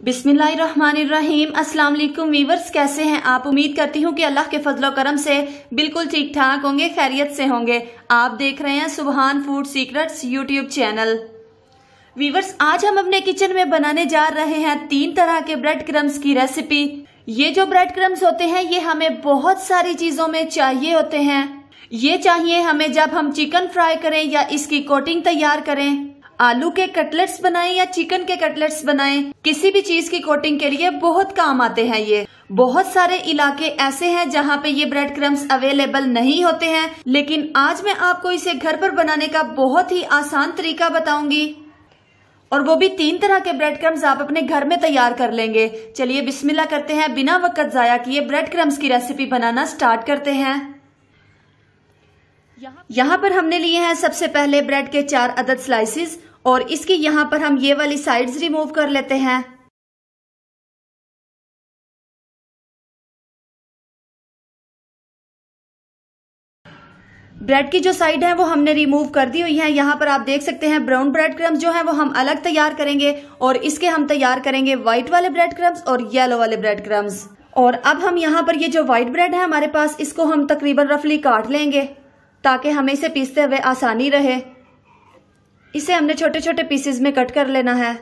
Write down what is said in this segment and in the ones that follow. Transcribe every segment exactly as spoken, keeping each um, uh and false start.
बिस्मिल्लाहिर्रहमानिर्रहीम। अस्सलाम वालेकुम वीवर्स, कैसे हैं आप? उम्मीद करती हूँ कि अल्लाह के फजलो करम से बिल्कुल ठीक ठाक होंगे, खैरियत से होंगे। आप देख रहे हैं Subhan food secrets YouTube channel. Viewers, आज हम अपने किचन में बनाने जा रहे हैं तीन तरह के ब्रेड क्रम्स की रेसिपी। ये जो ब्रेड क्रम्स होते हैं ये हमें बहुत सारी चीजों में चाहिए होते हैं। ये चाहिए हमें जब हम चिकन फ्राई करें या इसकी कोटिंग तैयार करें, आलू के कटलेट्स बनाएं या चिकन के कटलेट्स बनाएं, किसी भी चीज की कोटिंग के लिए बहुत काम आते हैं। ये बहुत सारे इलाके ऐसे हैं जहाँ पे ये ब्रेड क्रम्स अवेलेबल नहीं होते हैं, लेकिन आज मैं आपको इसे घर पर बनाने का बहुत ही आसान तरीका बताऊंगी, और वो भी तीन तरह के ब्रेड क्रम्स आप अपने घर में तैयार कर लेंगे। चलिए बिस्मिल्लाह करते हैं, बिना वक्त जाया किए ब्रेड क्रम्स की रेसिपी बनाना स्टार्ट करते हैं। यहाँ पर हमने लिए हैं सबसे पहले ब्रेड के चार अदद स्लाइसेस, और इसकी यहाँ पर हम ये वाली साइड्स रिमूव कर लेते हैं। ब्रेड की जो साइड है वो हमने रिमूव कर दी हुई है। यहाँ पर आप देख सकते हैं ब्राउन ब्रेड क्रम्स जो है वो हम अलग तैयार करेंगे, और इसके हम तैयार करेंगे व्हाइट वाले ब्रेड क्रम्स और येलो वाले ब्रेड क्रम्स। और अब हम यहाँ पर ये जो व्हाइट ब्रेड है हमारे पास, इसको हम तकरीबन रफली काट लेंगे ताकि हमें इसे पीसते हुए आसानी रहे। इसे हमने छोटे छोटे पीसेस में कट कर लेना है।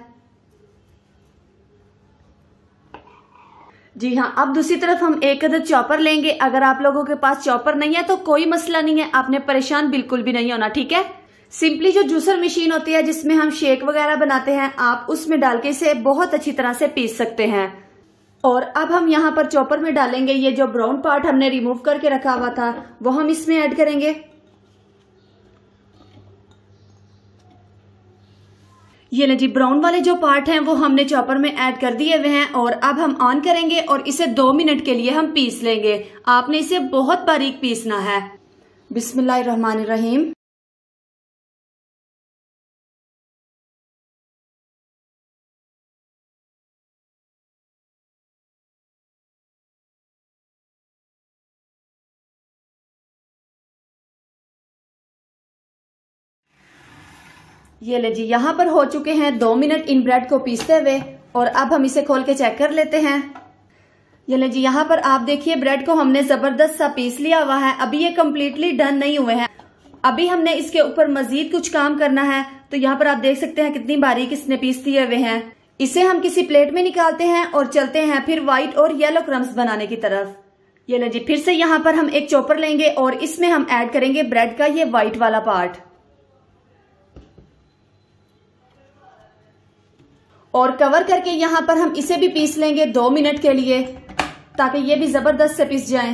जी हाँ, अब दूसरी तरफ हम एक अदद चॉपर लेंगे। अगर आप लोगों के पास चॉपर नहीं है तो कोई मसला नहीं है, आपने परेशान बिल्कुल भी नहीं होना, ठीक है। सिंपली जो जूसर मशीन होती है जिसमें हम शेक वगैरह बनाते हैं, आप उसमें डाल के इसे बहुत अच्छी तरह से पीस सकते हैं। और अब हम यहाँ पर चॉपर में डालेंगे ये जो ब्राउन पार्ट हमने रिमूव करके रखा हुआ था वो हम इसमें ऐड करेंगे। ये ले जी, ब्राउन वाले जो पार्ट हैं वो हमने चॉपर में ऐड कर दिए हुए हैं, और अब हम ऑन करेंगे और इसे दो मिनट के लिए हम पीस लेंगे। आपने इसे बहुत बारीक पीसना है। बिस्मिल्लाहिर्रहमानिर्रहीम। ये ले जी, यहाँ पर हो चुके हैं दो मिनट इन ब्रेड को पीसते हुए, और अब हम इसे खोल के चेक कर लेते हैं। ये ले जी, यहाँ पर आप देखिए ब्रेड को हमने जबरदस्त सा पीस लिया हुआ है। अभी ये कम्प्लीटली डन नहीं हुए हैं, अभी हमने इसके ऊपर मजीद कुछ काम करना है। तो यहाँ पर आप देख सकते हैं कितनी बारीक इसने पीस दिए हुए हैं। इसे हम किसी प्लेट में निकालते हैं और चलते हैं फिर व्हाइट और येलो क्रम्स बनाने की तरफ। ये ले जी, फिर से यहाँ पर हम एक चॉपर लेंगे और इसमें हम ऐड करेंगे ब्रेड का ये व्हाइट वाला पार्ट, और कवर करके यहाँ पर हम इसे भी पीस लेंगे दो मिनट के लिए, ताकि ये भी जबरदस्त से पीस जाएं।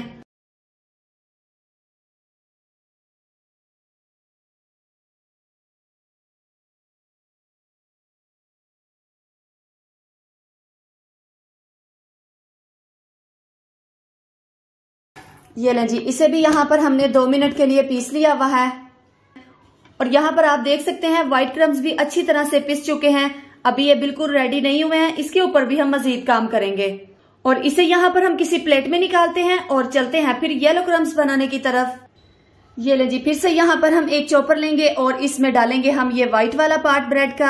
ये लें जी, इसे भी यहाँ पर हमने दो मिनट के लिए पीस लिया हुआ है, और यहाँ पर आप देख सकते हैं व्हाइट क्रम्स भी अच्छी तरह से पिस चुके हैं। अभी ये बिल्कुल रेडी नहीं हुए हैं, इसके ऊपर भी हम मजीद काम करेंगे। और इसे यहाँ पर हम किसी प्लेट में निकालते हैं और चलते हैं फिर येलो क्रम्स बनाने की तरफ। ये ले जी, फिर से यहाँ पर हम एक चॉपर लेंगे और इसमें डालेंगे हम ये व्हाइट वाला पार्ट ब्रेड का,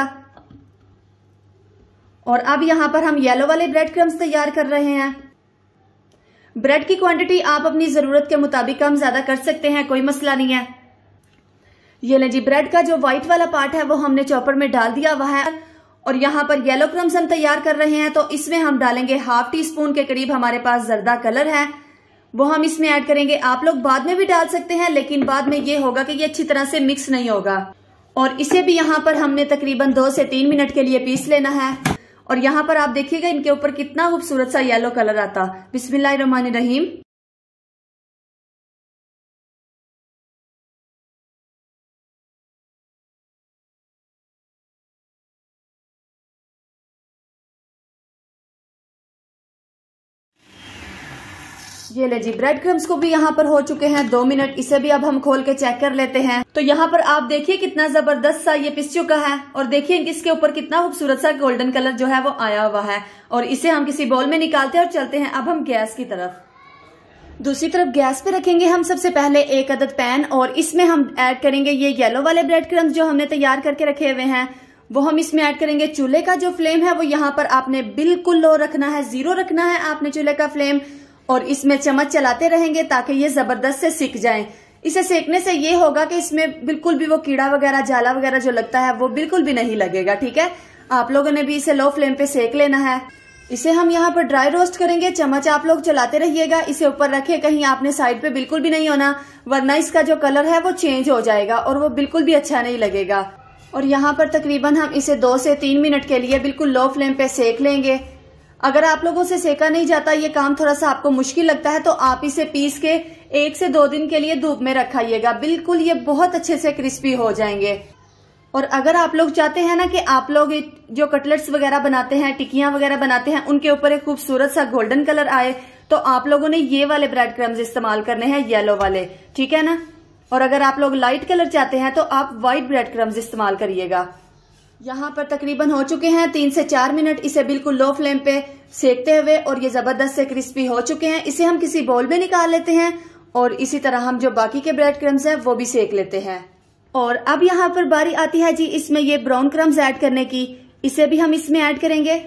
और अब यहाँ पर हम येलो वाले ब्रेड क्रम्स तैयार कर रहे हैं। ब्रेड की क्वांटिटी आप अपनी जरूरत के मुताबिक कम ज्यादा कर सकते हैं, कोई मसला नहीं है। ये ले जी, ब्रेड का जो व्हाइट वाला पार्ट है वो हमने चॉपर में डाल दिया हुआ है, और यहाँ पर येलो क्रम्स हम तैयार कर रहे हैं। तो इसमें हम डालेंगे हाफ टी स्पून के करीब हमारे पास जर्दा कलर है, वो हम इसमें ऐड करेंगे। आप लोग बाद में भी डाल सकते हैं, लेकिन बाद में ये होगा कि ये अच्छी तरह से मिक्स नहीं होगा। और इसे भी यहाँ पर हमने तकरीबन दो से तीन मिनट के लिए पीस लेना है। और यहाँ पर आप देखिएगा इनके ऊपर कितना खूबसूरत सा येलो कलर आता। बिस्मिल्लाहिर्रहमानिर्रहीम। ये ले जी, ब्रेड क्रम्स को भी यहाँ पर हो चुके हैं दो मिनट। इसे भी अब हम खोल के चेक कर लेते हैं। तो यहाँ पर आप देखिए कितना जबरदस्त सा ये पिस चुका है, और देखिए इसके ऊपर कितना खूबसूरत सा गोल्डन कलर जो है वो आया हुआ है। और इसे हम किसी बाउल में निकालते हैं और चलते हैं अब हम गैस की तरफ। दूसरी तरफ गैस पे रखेंगे हम सबसे पहले एक अदद पैन, और इसमें हम ऐड करेंगे ये येलो वाले ब्रेड क्रम्स जो हमने तैयार करके रखे हुए हैं, वो हम इसमें ऐड करेंगे। चूल्हे का जो फ्लेम है वो यहाँ पर आपने बिल्कुल लो रखना है, जीरो रखना है आपने चूल्हे का फ्लेम। और इसमें चम्मच चलाते रहेंगे ताकि ये जबरदस्त से सिक जाए। इसे सेकने से ये होगा कि इसमें बिल्कुल भी वो कीड़ा वगैरह जाला वगैरह जो लगता है वो बिल्कुल भी नहीं लगेगा। ठीक है, आप लोगों ने भी इसे लो फ्लेम पे सेक लेना है। इसे हम यहाँ पर ड्राई रोस्ट करेंगे। चम्मच आप लोग चलाते रहिएगा, इसे ऊपर रखे, कहीं आपने साइड पे बिल्कुल भी नहीं होना, वरना इसका जो कलर है वो चेंज हो जाएगा और वो बिल्कुल भी अच्छा नहीं लगेगा। और यहाँ पर तकरीबन हम इसे दो से तीन मिनट के लिए बिल्कुल लो फ्लेम पे सेक लेंगे। अगर आप लोगों से सेका नहीं जाता, ये काम थोड़ा सा आपको मुश्किल लगता है, तो आप इसे पीस के एक से दो दिन के लिए धूप में रखाइएगा। बिल्कुल ये बहुत अच्छे से क्रिस्पी हो जाएंगे। और अगर आप लोग चाहते हैं ना कि आप लोग जो कटलेट्स वगैरह बनाते हैं, टिक्कियां वगैरह बनाते हैं, उनके ऊपर एक खूबसूरत सा गोल्डन कलर आए, तो आप लोगों ने ये वाले ब्रेड क्रम्स इस्तेमाल करने हैं, येलो वाले। ठीक है ना। और अगर आप लोग लाइट कलर चाहते हैं तो आप व्हाइट ब्रेड क्रम्स इस्तेमाल करिएगा। यहाँ पर तकरीबन हो चुके हैं तीन से चार मिनट इसे बिल्कुल लो फ्लेम पे सेकते हुए, और ये जबरदस्त से क्रिस्पी हो चुके हैं। इसे हम किसी बाउल में निकाल लेते हैं और इसी तरह हम जो बाकी के ब्रेड क्रम्स हैं वो भी सेक लेते हैं। और अब यहाँ पर बारी आती है जी इसमें ये ब्राउन क्रम्स ऐड करने की। इसे भी हम इसमें ऐड करेंगे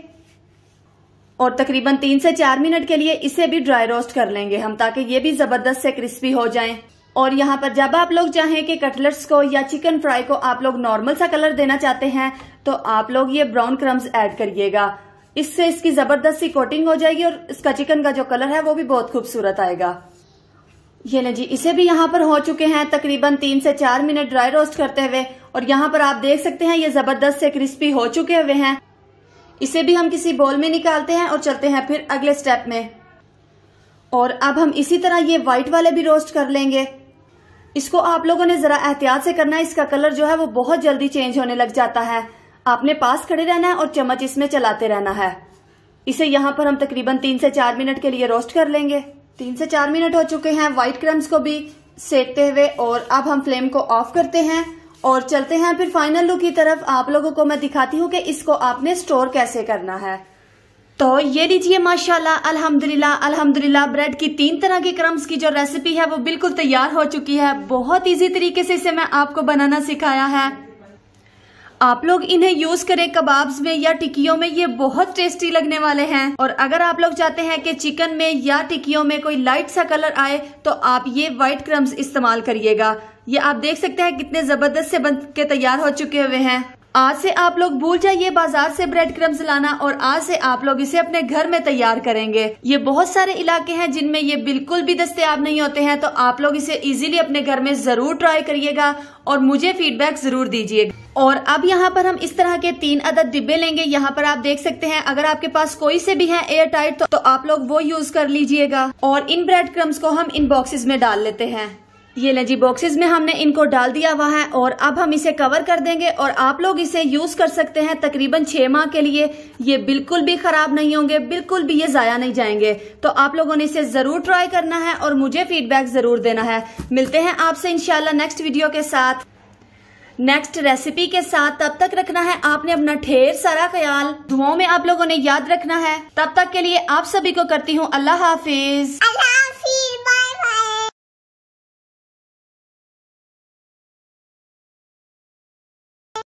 और तकरीबन तीन से चार मिनट के लिए इसे भी ड्राई रोस्ट कर लेंगे हम, ताकि ये भी जबरदस्त से क्रिस्पी हो जाएं। और यहाँ पर जब आप लोग चाहें कि कटलेट्स को या चिकन फ्राई को आप लोग नॉर्मल सा कलर देना चाहते हैं, तो आप लोग ये ब्राउन क्रम्स ऐड करिएगा। इससे इसकी जबरदस्त सी कोटिंग हो जाएगी और इसका चिकन का जो कलर है वो भी बहुत खूबसूरत आएगा। ये लें जी, इसे भी यहाँ पर हो चुके हैं तकरीबन तीन से चार मिनट ड्राई रोस्ट करते हुए, और यहाँ पर आप देख सकते हैं ये जबरदस्त से क्रिस्पी हो चुके हुए हैं। इसे भी हम किसी बाउल में निकालते हैं और चलते हैं फिर अगले स्टेप में। और अब हम इसी तरह ये व्हाइट वाले भी रोस्ट कर लेंगे। इसको आप लोगों ने जरा एहतियात से करना है, इसका कलर जो है वो बहुत जल्दी चेंज होने लग जाता है। आपने पास खड़े रहना है और चम्मच इसमें चलाते रहना है। इसे यहाँ पर हम तकरीबन तीन से चार मिनट के लिए रोस्ट कर लेंगे। तीन से चार मिनट हो चुके हैं व्हाइट क्रम्स को भी सेकते हुए, और अब हम फ्लेम को ऑफ करते हैं और चलते हैं फिर फाइनल लुक की तरफ। आप लोगों को मैं दिखाती हूँ कि इसको आपने स्टोर कैसे करना है। तो ये लीजिए माशाल्लाह, अल्हम्दुलिल्लाह अल्हम्दुलिल्लाह, ब्रेड की तीन तरह की क्रम्स की जो रेसिपी है वो बिल्कुल तैयार हो चुकी है। बहुत इजी तरीके से इसे मैं आपको बनाना सिखाया है। आप लोग इन्हें यूज करें कबाब्स में या टिक्कियों में, ये बहुत टेस्टी लगने वाले हैं। और अगर आप लोग चाहते हैं कि चिकन में या टिक्कियों में कोई लाइट सा कलर आए, तो आप ये व्हाइट क्रम्स इस्तेमाल करिएगा। ये आप देख सकते हैं कितने जबरदस्त से बन के तैयार हो चुके हुए हैं। आज से आप लोग भूल जाइए बाजार से ब्रेड क्रम्स लाना, और आज से आप लोग इसे अपने घर में तैयार करेंगे। ये बहुत सारे इलाके हैं जिनमें ये बिल्कुल भी दस्तयाब नहीं होते हैं, तो आप लोग इसे इजीली अपने घर में जरूर ट्राई करिएगा और मुझे फीडबैक जरूर दीजिएगा। और अब यहाँ पर हम इस तरह के तीन अदद डिब्बे लेंगे। यहाँ पर आप देख सकते हैं, अगर आपके पास कोई से भी है एयर टाइट, तो, तो आप लोग वो यूज कर लीजिएगा। और इन ब्रेड क्रम्स को हम इन बॉक्सेस में डाल लेते हैं। ये ले जी, बॉक्सेस में हमने इनको डाल दिया हुआ है, और अब हम इसे कवर कर देंगे। और आप लोग इसे यूज कर सकते हैं तकरीबन छह माह के लिए। ये बिल्कुल भी खराब नहीं होंगे, बिल्कुल भी ये जाया नहीं जाएंगे। तो आप लोगों ने इसे जरूर ट्राई करना है और मुझे फीडबैक जरूर देना है। मिलते हैं आपसे इंशाल्लाह नेक्स्ट वीडियो के साथ, नेक्स्ट रेसिपी के साथ। तब तक रखना है आपने अपना ढेर सारा ख्याल, दुआओं में आप लोगों ने याद रखना है। तब तक के लिए आप सभी को करती हूँ अल्लाह हाफिज।